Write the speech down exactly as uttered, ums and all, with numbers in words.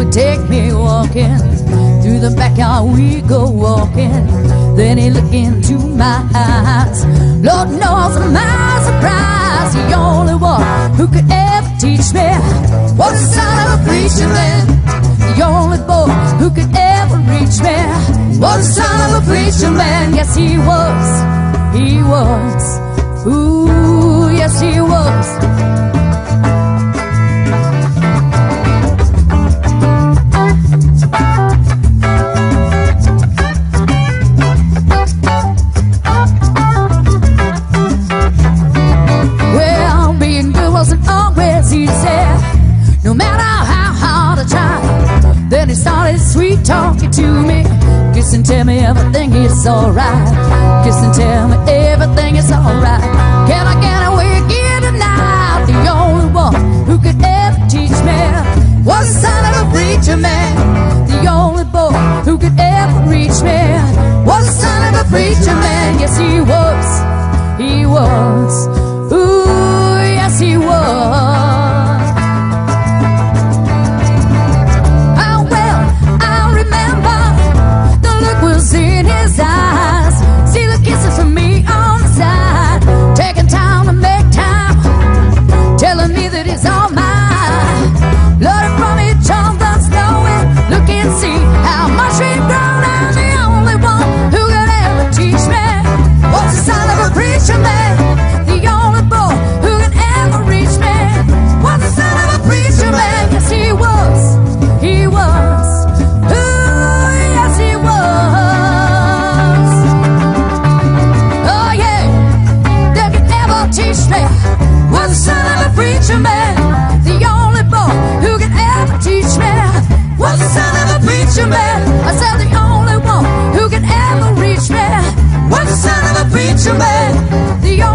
take me walking through the backyard. We go walking. Then he looked into my eyes. Lord knows my surprise, the only one who could ever teach me was the son of a preacher man. The only boy who could ever reach me was the son of a preacher man. Yes, he was, he was, ooh, yes, he was. No matter how hard I tried, then he started sweet talking to me. Kiss and tell me everything is alright. Kiss and tell me everything is alright. Can I get away again tonight? The only one who could ever teach me was the son of a preacher man. The only boy who could ever reach me was the son of a preacher man. Yes, he was, he was, ooh, yes, he was. In his eyes, see the kisses from me on the side, taking time to make time, telling me that it's all mine. Learning from each other's knowing, look and see how much we've grown. I'm the only one who could ever teach me was the son of a preacher man. The only boy who could ever reach me was the son of a preacher man. Yes, he was, he was, ooh, yes, he was. Teach me was the son of a preacher man. The only boy who could ever teach me was the son of a preacher man. I said the only one who could ever reach me was the son of a preacher man. The